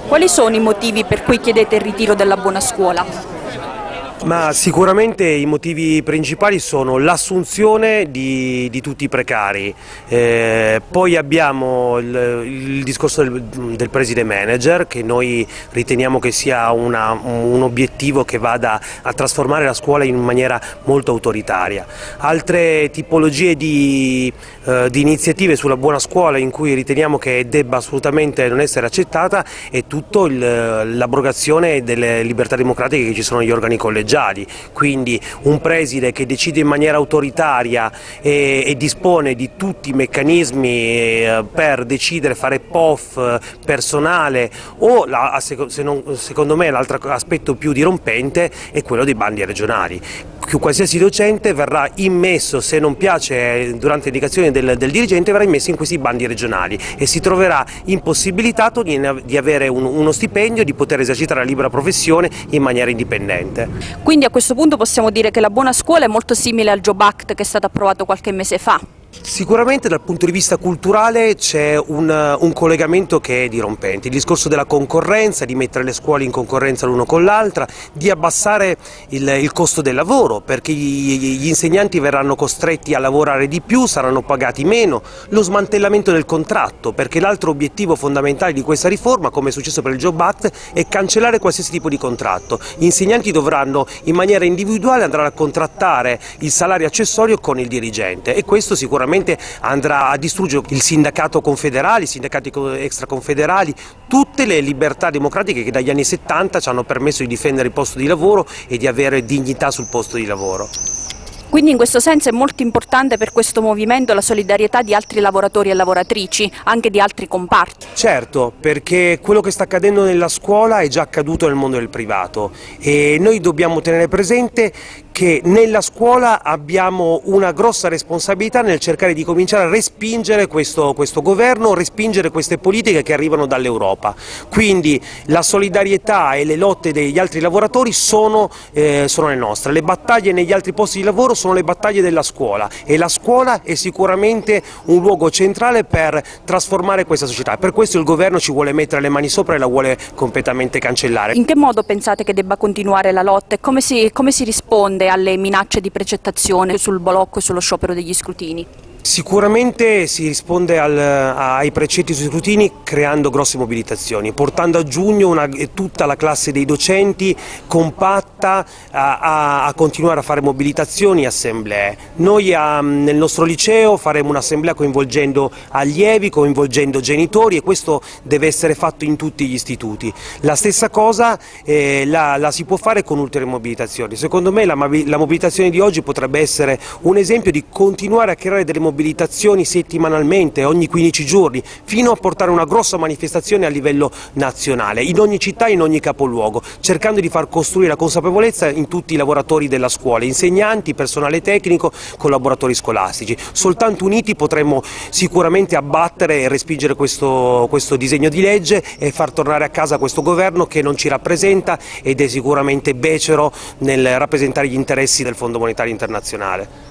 Quali sono i motivi per cui chiedete il ritiro della buona scuola? Ma sicuramente i motivi principali sono l'assunzione di tutti i precari, poi abbiamo il discorso del preside manager, che noi riteniamo che sia un obiettivo che vada a trasformare la scuola in maniera molto autoritaria. Altre tipologie di iniziative sulla buona scuola in cui riteniamo che debba assolutamente non essere accettata è tutto l'abrogazione delle libertà democratiche che ci sono negli organi collegiali. Quindi un preside che decide in maniera autoritaria e dispone di tutti i meccanismi per decidere, fare POF personale o secondo me l'altro aspetto più dirompente è quello dei bandi regionali. Qualsiasi docente verrà immesso, se non piace durante l'indicazione del dirigente, verrà immesso in questi bandi regionali e si troverà impossibilitato di avere uno stipendio, di poter esercitare la libera professione in maniera indipendente. Quindi a questo punto possiamo dire che la buona scuola è molto simile al Job Act che è stato approvato qualche mese fa. Sicuramente dal punto di vista culturale c'è un collegamento che è dirompente, il discorso della concorrenza, di mettere le scuole in concorrenza l'uno con l'altra, di abbassare il costo del lavoro, perché gli insegnanti verranno costretti a lavorare di più, saranno pagati meno, lo smantellamento del contratto, perché l'altro obiettivo fondamentale di questa riforma, come è successo per il Job Act, è cancellare qualsiasi tipo di contratto. Gli insegnanti dovranno in maniera individuale andare a contrattare il salario accessorio con il dirigente e questo sicuramente andrà a distruggere il sindacato confederale, i sindacati extraconfederali, tutte le libertà democratiche che dagli anni 70 ci hanno permesso di difendere il posto di lavoro e di avere dignità sul posto di lavoro. Quindi in questo senso è molto importante per questo movimento la solidarietà di altri lavoratori e lavoratrici, anche di altri comparti. Certo, perché quello che sta accadendo nella scuola è già accaduto nel mondo del privato e noi dobbiamo tenere presente che nella scuola abbiamo una grossa responsabilità nel cercare di cominciare a respingere questo governo, respingere queste politiche che arrivano dall'Europa. Quindi la solidarietà e le lotte degli altri lavoratori sono le nostre, le battaglie negli altri posti di lavoro sono le battaglie della scuola e la scuola è sicuramente un luogo centrale per trasformare questa società. Per questo il governo ci vuole mettere le mani sopra e la vuole completamente cancellare. In che modo pensate che debba continuare la lotta e come si risponde alle minacce di precettazione sul blocco e sullo sciopero degli scrutini? Sicuramente si risponde ai precetti sui scrutini creando grosse mobilitazioni, portando a giugno tutta la classe dei docenti compatta a continuare a fare mobilitazioni e assemblee. Noi nel nostro liceo faremo un'assemblea coinvolgendo allievi, coinvolgendo genitori e questo deve essere fatto in tutti gli istituti. La stessa cosa la si può fare con ulteriori mobilitazioni. Secondo me la mobilitazione di oggi potrebbe essere un esempio di continuare a creare delle mobilitazioni settimanalmente, ogni 15 giorni, fino a portare una grossa manifestazione a livello nazionale, in ogni città, in ogni capoluogo, cercando di far costruire la consapevolezza in tutti i lavoratori della scuola, insegnanti, personale tecnico, collaboratori scolastici. Soltanto uniti potremmo sicuramente abbattere e respingere questo disegno di legge e far tornare a casa questo governo che non ci rappresenta ed è sicuramente becero nel rappresentare gli interessi del Fondo Monetario Internazionale.